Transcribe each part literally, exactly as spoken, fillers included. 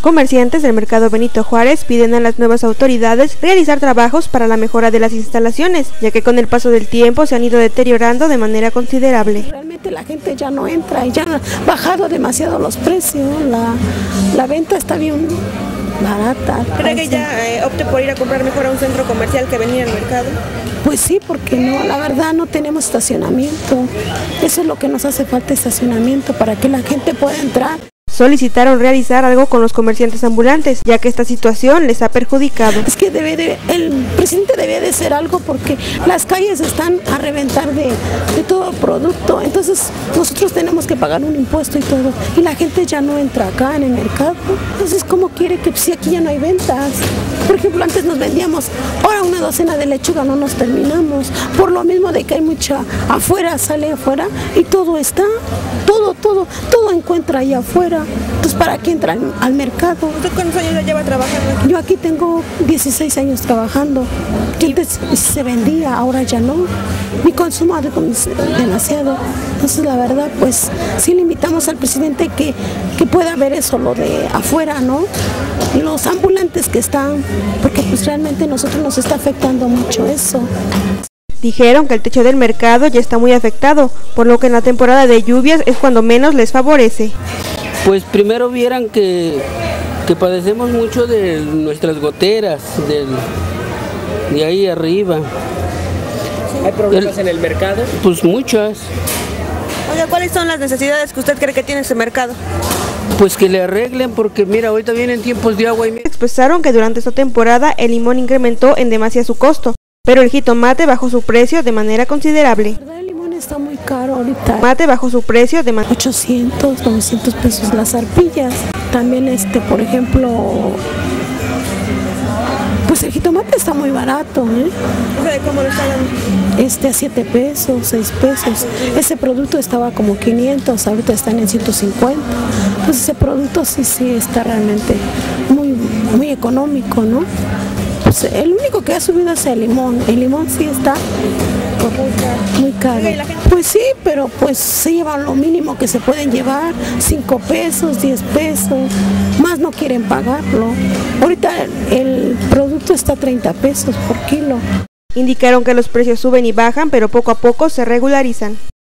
Comerciantes del mercado Benito Juárez piden a las nuevas autoridades realizar trabajos para la mejora de las instalaciones, ya que con el paso del tiempo se han ido deteriorando de manera considerable. Realmente la gente ya no entra y ya han bajado demasiado los precios, la, la venta está bien barata. ¿Cree que ya eh, opte por ir a comprar mejor a un centro comercial que venir al mercado? Pues sí, porque no, la verdad no tenemos estacionamiento, eso es lo que nos hace falta, estacionamiento para que la gente pueda entrar. Solicitaron realizar algo con los comerciantes ambulantes, ya que esta situación les ha perjudicado. Es que debe de, el presidente debe de hacer algo porque las calles están a reventar de, de todo producto, entonces nosotros tenemos que pagar un impuesto y todo, y la gente ya no entra acá en el mercado, entonces ¿cómo quiere que si aquí ya no hay ventas? Por ejemplo, antes nos vendíamos, ahora una docena de lechuga no nos terminamos, por lo mismo de que hay mucha afuera, sale afuera y todo está, todo, todo, todo encuentra ahí afuera. Entonces, ¿para qué entrar al mercado? ¿Usted cuántos años ya lleva trabajando? Yo aquí tengo dieciséis años trabajando. Antes se vendía, ahora ya no. Mi consumo es demasiado. Entonces, la verdad, pues, sí le invitamos al presidente que, que pueda ver eso, lo de afuera, ¿no? Los ambulantes que están, porque pues realmente a nosotros nos está afectando mucho eso. Dijeron que el techo del mercado ya está muy afectado, por lo que en la temporada de lluvias es cuando menos les favorece. Pues primero vieran que, que padecemos mucho de nuestras goteras, del, de ahí arriba. ¿Hay problemas el, en el mercado? Pues muchas. Oiga, ¿cuáles son las necesidades que usted cree que tiene ese mercado? Pues que le arreglen, porque mira, ahorita vienen tiempos de agua y... Expresaron que durante esta temporada el limón incrementó en demasía su costo, pero el jitomate bajó su precio de manera considerable. El limón está muy caro ahorita. El tomate bajó su precio de manera... ochocientos, novecientos pesos las arpillas. También este, por ejemplo, pues el jitomate está muy barato, ¿eh? ¿Cómo lo está dando? Este a siete pesos, seis pesos. Ese producto estaba como quinientos, ahorita están en ciento cincuenta. Entonces ese producto sí, sí está realmente muy, muy económico, ¿no? Pues el único que ha subido es el limón. El limón sí está muy caro. Pues sí, pero pues se llevan lo mínimo que se pueden llevar, cinco pesos, diez pesos, más no quieren pagarlo. Ahorita el producto está a treinta pesos por kilo. Indicaron que los precios suben y bajan, pero poco a poco se regularizan.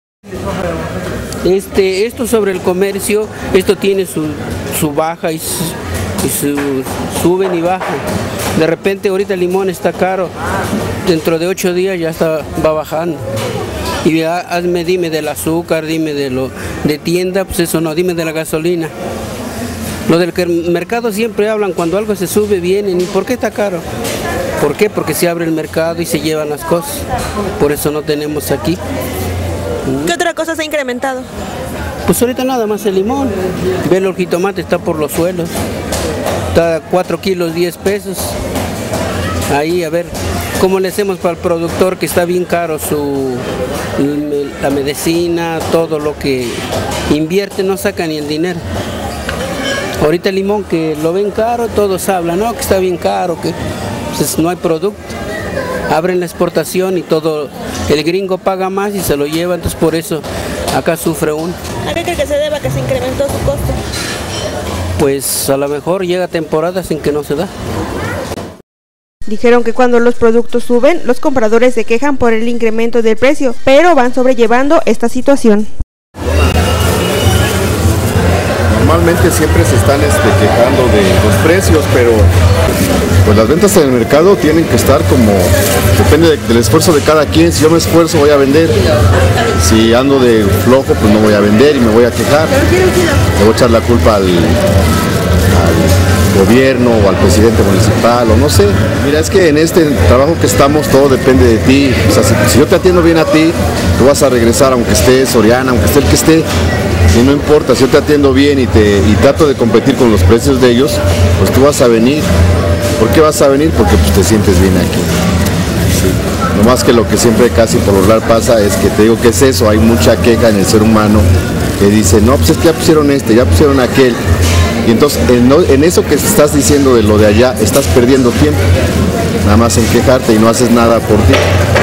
Este, esto sobre el comercio, esto tiene su, su baja y su, y su suben y bajan. De repente ahorita el limón está caro, dentro de ocho días ya está, va bajando. Y hazme, dime del azúcar, dime de lo de tienda, pues eso no, dime de la gasolina. Lo del mercado siempre hablan, cuando algo se sube vienen, ¿y por qué está caro? ¿Por qué? Porque se abre el mercado y se llevan las cosas, por eso no tenemos aquí. ¿Qué otra cosa se ha incrementado? Pues ahorita nada más el limón, velo, el jitomate está por los suelos. Está cuatro kilos, diez pesos. Ahí, a ver, ¿cómo le hacemos para el productor que está bien caro su la medicina, todo lo que invierte, no saca ni el dinero? Ahorita el limón que lo ven caro, todos hablan, no, que está bien caro, que pues, no hay producto. Abren la exportación y todo, el gringo paga más y se lo lleva, entonces por eso acá sufre uno. ¿A qué cree que se deba que se incrementó su costo? Pues a lo mejor llega temporadas en que no se da. Dijeron que cuando los productos suben, los compradores se quejan por el incremento del precio, pero van sobrellevando esta situación. Normalmente siempre se están este, quejando de los precios, pero pues las ventas en el mercado tienen que estar como, depende de, del esfuerzo de cada quien. Si yo me esfuerzo voy a vender, si ando de flojo pues no voy a vender y me voy a quejar. Le voy a echar la culpa al, al gobierno o al presidente municipal o no sé. Mira, es que en este trabajo que estamos todo depende de ti. O sea, si, si yo te atiendo bien a ti, tú vas a regresar aunque esté Soriana, aunque esté el que esté. Y no importa, si yo te atiendo bien y, te, y trato de competir con los precios de ellos, pues tú vas a venir. ¿Por qué vas a venir? Porque pues, te sientes bien aquí. Sí. No más que lo que siempre casi por lo regular pasa es que te digo que es eso, hay mucha queja en el ser humano que dice, no, pues es que ya pusieron este, ya pusieron aquel. Y entonces en, en eso que estás diciendo de lo de allá, estás perdiendo tiempo, nada más en quejarte y no haces nada por ti.